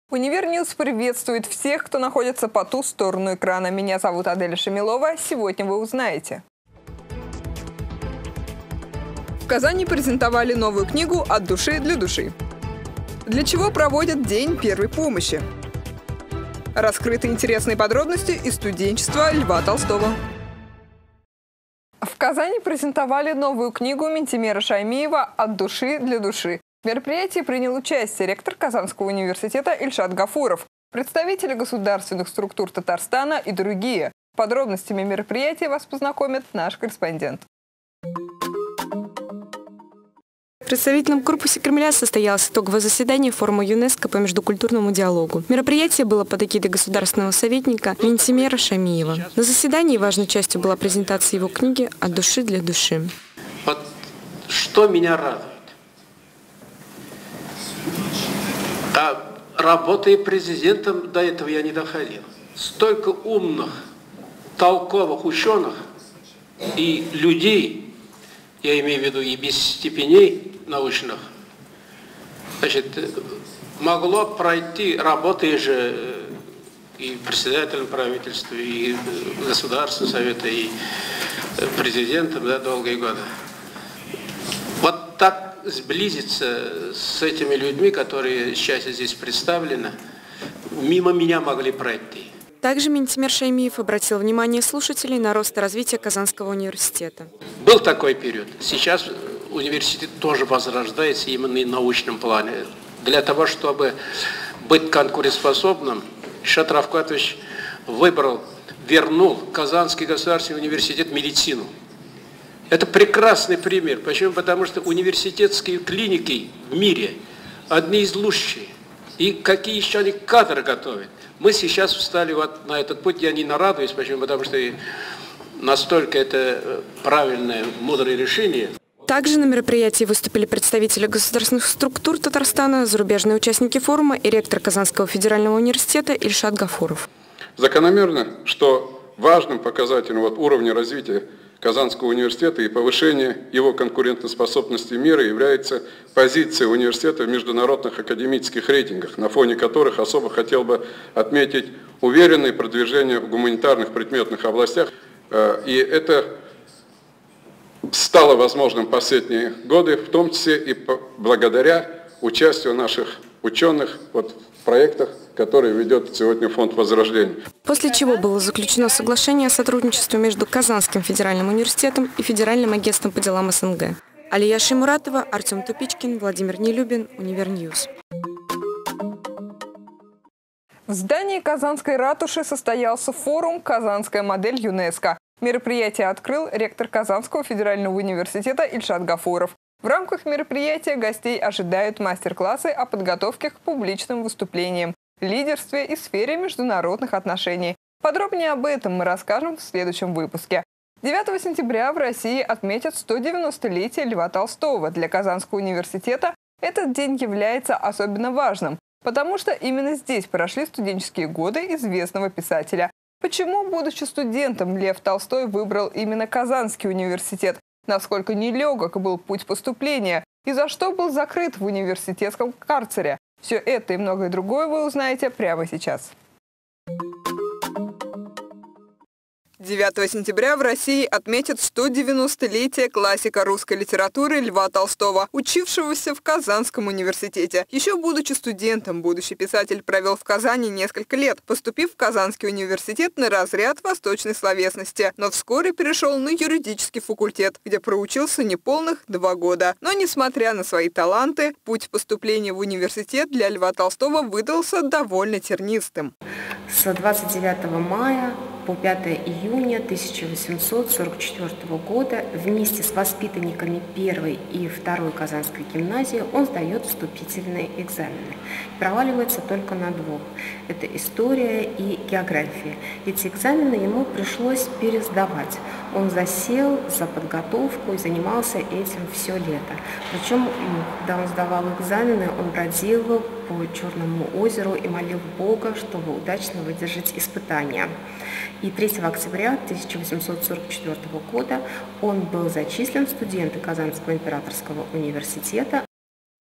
Универньюз приветствует всех, кто находится по ту сторону экрана. Меня зовут Аделя Шамилова. Сегодня вы узнаете. В Казани презентовали новую книгу «От души для души». Для чего проводят День первой помощи? Раскрыты интересные подробности из студенчества Льва Толстого. В Казани презентовали новую книгу Минтимера Шаймиева «От души для души». В мероприятии принял участие ректор Казанского университета Ильшат Гафуров, представители государственных структур Татарстана и другие. Подробностями мероприятия вас познакомит наш корреспондент. В представительном корпусе Кремля состоялось итоговое заседание форума ЮНЕСКО по междукультурному диалогу. Мероприятие было под эгидой государственного советника Минтимера Шаймиева. На заседании важной частью была презентация его книги «От души для души». Вот что меня радует. Работая президентом, до этого я не доходил. Столько умных, толковых ученых и людей, я имею в виду и без степеней научных, значит, могло пройти, работая же и председателем правительства, и Государственного совета, и президентом, да, долгие годы. Вот так сблизиться с этими людьми, которые сейчас здесь представлены, мимо меня могли пройти. Также Минтимер Шаймиев обратил внимание слушателей на рост и развитие Казанского университета. Был такой период. Сейчас университет тоже возрождается именно и в научном плане. Для того, чтобы быть конкурентоспособным, Ильшат Равкатович вернул Казанский государственный университет медицину. Это прекрасный пример. Почему? Потому что университетские клиники в мире одни из лучших. И какие еще они кадры готовят. Мы сейчас встали вот на этот путь, я не нарадуюсь. Почему? Потому что настолько это правильное, мудрое решение. Также на мероприятии выступили представители государственных структур Татарстана, зарубежные участники форума и ректор Казанского федерального университета Ильшат Гафуров. Закономерно, что важным показателем уровня развития Казанского университета и повышение его конкурентоспособности мира является позиция университета в международных академических рейтингах, на фоне которых особо хотел бы отметить уверенное продвижение в гуманитарных предметных областях. И это стало возможным в последние годы, в том числе и благодаря участию наших ученых в проектах, который ведет сегодня Фонд Возрождения. После чего было заключено соглашение о сотрудничестве между Казанским федеральным университетом и Федеральным агентством по делам СНГ. Алия Шаймуратова, Артем Тупичкин, Владимир Нелюбин, Универньюз. В здании Казанской ратуши состоялся форум «Казанская модель ЮНЕСКО». Мероприятие открыл ректор Казанского федерального университета Ильшат Гафуров. В рамках мероприятия гостей ожидают мастер-классы о подготовке к публичным выступлениям, лидерстве и сфере международных отношений. Подробнее об этом мы расскажем в следующем выпуске. 9 сентября в России отметят 190-летие Льва Толстого. Для Казанского университета этот день является особенно важным, потому что именно здесь прошли студенческие годы известного писателя. Почему, будучи студентом, Лев Толстой выбрал именно Казанский университет? Насколько нелегок был путь поступления? И за что был закрыт в университетском карцере? Все это и многое другое вы узнаете прямо сейчас. 9 сентября в России отметят 190-летие классика русской литературы Льва Толстого, учившегося в Казанском университете. Еще будучи студентом, будущий писатель провел в Казани несколько лет, поступив в Казанский университет на разряд восточной словесности, но вскоре перешел на юридический факультет, где проучился неполных 2 года. Но, несмотря на свои таланты, путь поступления в университет для Льва Толстого выдался довольно тернистым. С 29 мая по 5 июня 1844 года вместе с воспитанниками 1 и 2 Казанской гимназии он сдает вступительные экзамены. Проваливается только на 2. Это история и география. Эти экзамены ему пришлось пересдавать. Он засел за подготовку и занимался этим все лето. Причем, когда он сдавал экзамены, он бродил по Черному озеру и молил Бога, чтобы удачно выдержать испытания. И 3 октября 1844 года он был зачислен в студенты Казанского императорского университета.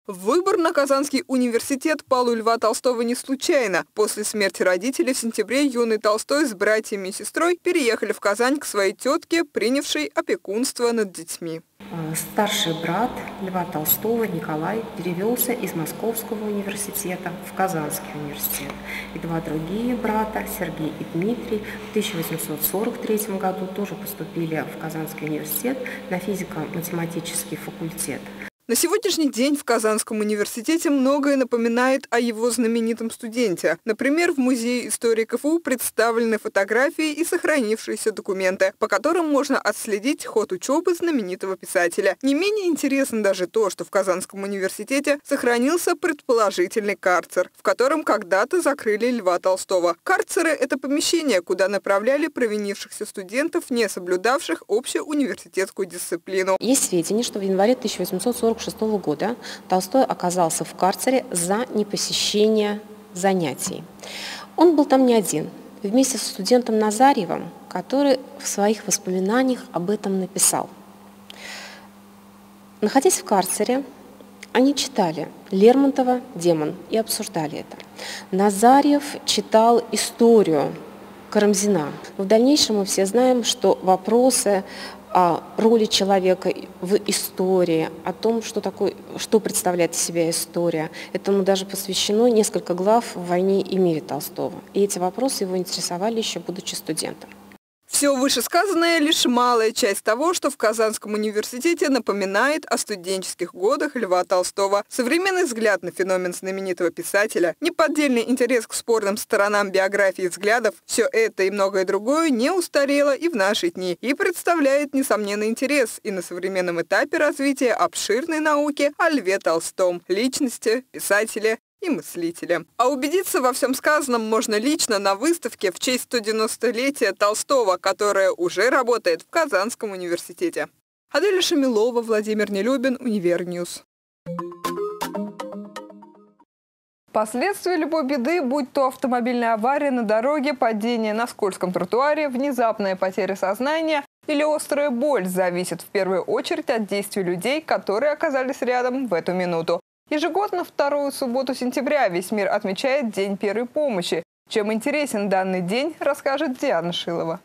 Выбор на Казанский университет пал у Льва Толстого не случайно. После смерти родителей в сентябре юный Толстой с братьями и сестрой переехали в Казань к своей тетке, принявшей опекунство над детьми. Старший брат Льва Толстого Николай перевелся из Московского университета в Казанский университет. И два другие брата, Сергей и Дмитрий, в 1843 году тоже поступили в Казанский университет на физико-математический факультет. На сегодняшний день в Казанском университете многое напоминает о его знаменитом студенте. Например, в Музее истории КФУ представлены фотографии и сохранившиеся документы, по которым можно отследить ход учебы знаменитого писателя. Не менее интересно даже то, что в Казанском университете сохранился предположительный карцер, в котором когда-то закрыли Льва Толстого. Карцеры – это помещение, куда направляли провинившихся студентов, не соблюдавших общеуниверситетскую дисциплину. Есть сведения, что в январе 1846 года Толстой оказался в карцере за непосещение занятий. Он был там не один, вместе с студентом Назарьевым, который в своих воспоминаниях об этом написал. Находясь в карцере, они читали Лермонтова «Демон» и обсуждали это. Назарьев читал историю Карамзина. В дальнейшем мы все знаем, что вопросы о роли человека в истории, о том, что представляет из себя история. Этому даже посвящено несколько глав в «Войне и мире» Толстого. И эти вопросы его интересовали еще будучи студентом. Все вышесказанное – лишь малая часть того, что в Казанском университете напоминает о студенческих годах Льва Толстого. Современный взгляд на феномен знаменитого писателя, неподдельный интерес к спорным сторонам биографии и взглядов – все это и многое другое не устарело и в наши дни, и представляет несомненный интерес и на современном этапе развития обширной науки о Льве Толстом, личности, писателе и мыслителя. А убедиться во всем сказанном можно лично на выставке в честь 190-летия Толстого, которая уже работает в Казанском университете. Аделя Шамилова, Владимир Нелюбин, Универньюз. Последствия любой беды, будь то автомобильная авария на дороге, падение на скользком тротуаре, внезапная потеря сознания или острая боль, зависят в первую очередь от действий людей, которые оказались рядом в эту минуту. Ежегодно вторую субботу сентября весь мир отмечает День первой помощи. Чем интересен данный день, расскажет Диана Шилова.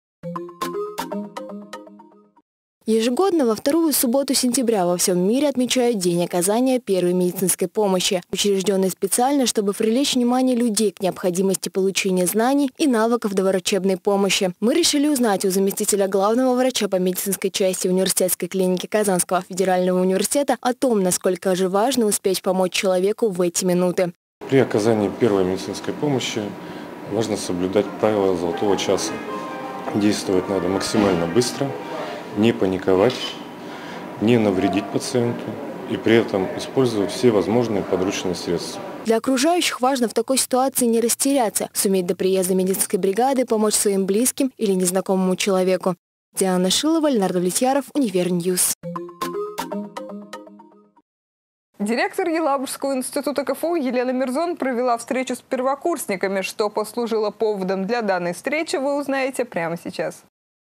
Ежегодно во вторую субботу сентября во всем мире отмечают День оказания первой медицинской помощи, учрежденный специально, чтобы привлечь внимание людей к необходимости получения знаний и навыков доврачебной помощи. Мы решили узнать у заместителя главного врача по медицинской части университетской клиники Казанского федерального университета о том, насколько же важно успеть помочь человеку в эти минуты. При оказании первой медицинской помощи важно соблюдать правила золотого часа. Действовать надо максимально быстро, не паниковать, не навредить пациенту и при этом использовать все возможные подручные средства. Для окружающих важно в такой ситуации не растеряться, суметь до приезда медицинской бригады помочь своим близким или незнакомому человеку. Диана Шилова, Леонард Влетьяров, Универньюз. Директор Елабужского института КФУ Елена Мирзон провела встречу с первокурсниками. Что послужило поводом для данной встречи, вы узнаете прямо сейчас.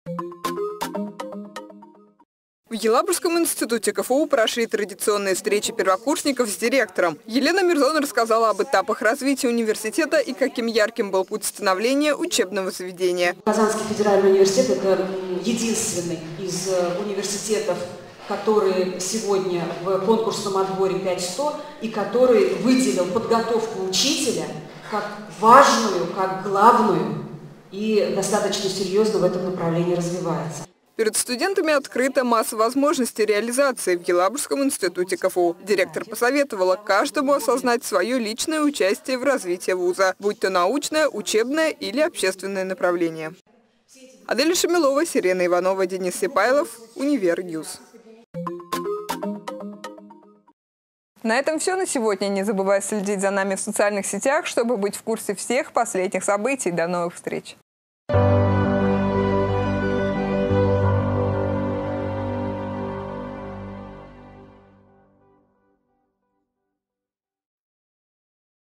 В Елабужском институте КФУ прошли традиционные встречи первокурсников с директором. Елена Мирзон рассказала об этапах развития университета и каким ярким был путь становления учебного заведения. Казанский федеральный университет – это единственный из университетов, который сегодня в конкурсном отборе 5100 и который выделил подготовку учителя как важную, как главную и достаточно серьезно в этом направлении развивается. Перед студентами открыта масса возможностей реализации в Елабужском институте КФУ. Директор посоветовала каждому осознать свое личное участие в развитии вуза, будь то научное, учебное или общественное направление. Аделя Шамилова, Сирена Иванова, Денис Сипайлов, Универньюз. На этом все на сегодня. Не забывай следить за нами в социальных сетях, чтобы быть в курсе всех последних событий. До новых встреч!